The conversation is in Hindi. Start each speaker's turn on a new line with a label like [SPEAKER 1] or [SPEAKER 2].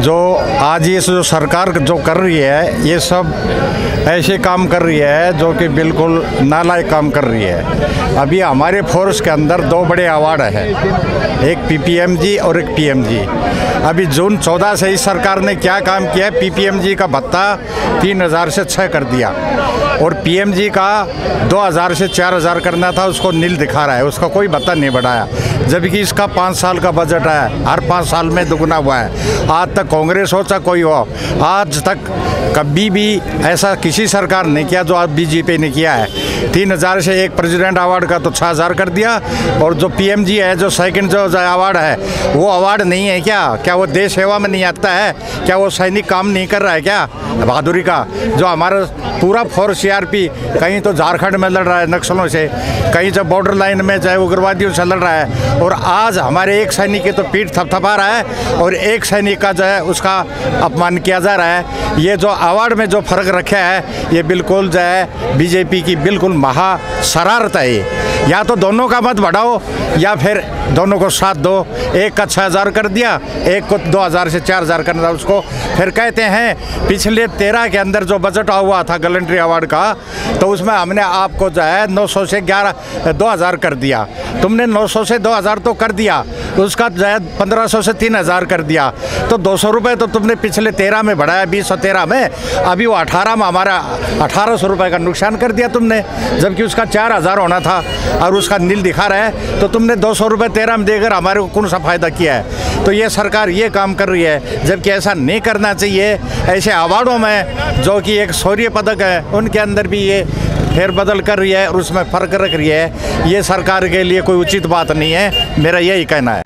[SPEAKER 1] जो आज ये जो सरकार जो कर रही है, ये सब ऐसे काम कर रही है जो कि बिल्कुल नालायक काम कर रही है। अभी हमारे फोर्स के अंदर 2 बड़े अवार्ड हैं, एक पीपीएमजी और एक पीएमजी। अभी जून 14 से इस सरकार ने क्या काम किया है, पीपीएमजी का भत्ता 3000 से 6 कर दिया और पीएमजी का 2000 से 4000 करना था, उसको नील दिखा रहा है, उसका कोई भत्ता नहीं बढ़ाया। जबकि इसका 5 साल का बजट है, हर 5 साल में दुगना हुआ है। आज तक कांग्रेस हो चाहे कोई हो, आज तक कभी भी ऐसा किसी सरकार ने किया जो आज बीजेपी ने किया है। 3000 से एक प्रेसिडेंट अवार्ड का तो 6000 कर दिया। और जो पीएमजी है, जो सेकंड जो अवार्ड है, वो अवार्ड नहीं है क्या वो देश सेवा में नहीं आता है? क्या वो सैनिक काम नहीं कर रहा है क्या बहादुरी का? जो हमारा पूरा फोर्स सीआरपी कहीं तो झारखंड में लड़ रहा है नक्सलों से, कहीं जो बॉर्डर लाइन में चाहे उग्रवादियों से लड़ रहा है, और आज हमारे एक सैनिक की तो पीठ थपथपा रहा है और एक सैनिक का जो है उसका अपमान किया जा रहा है। ये जो अवार्ड में जो फ़र्क रखा है, ये बिल्कुल जो है बीजेपी की बिल्कुल महा शरारत है। या तो दोनों का मत बढ़ाओ या फिर दोनों को साथ दो। एक का 6000 कर दिया, एक को 2000 से 4000 करना था उसको। फिर कहते हैं पिछले 13 के अंदर जो बजट हुआ था गैलेंट्री अवार्ड का, तो उसमें हमने आपको जो है 900 से 2000 कर दिया। तुमने 900 से 2000 तो कर दिया, उसका जो है 1500 से 3000 कर दिया, तो 200 रुपये तो तुमने पिछले 13 में बढ़ाया, 2013 में। अभी वो 18 में हमारा 1800 रुपये का नुकसान कर दिया तुमने, जबकि उसका 4000 होना था और उसका नील दिखा रहा है। तो तुमने 200 रुपये 13 में देकर हमारे को कौन सा फ़ायदा किया है? तो ये सरकार ये काम कर रही है, जबकि ऐसा नहीं करना चाहिए। ऐसे अवार्डों में जो कि एक शौर्य पदक है, उनके अंदर भी ये फेरबदल कर रही है और उसमें फ़र्क रख रही है। ये सरकार के लिए कोई उचित बात नहीं है, मेरा यही कहना है।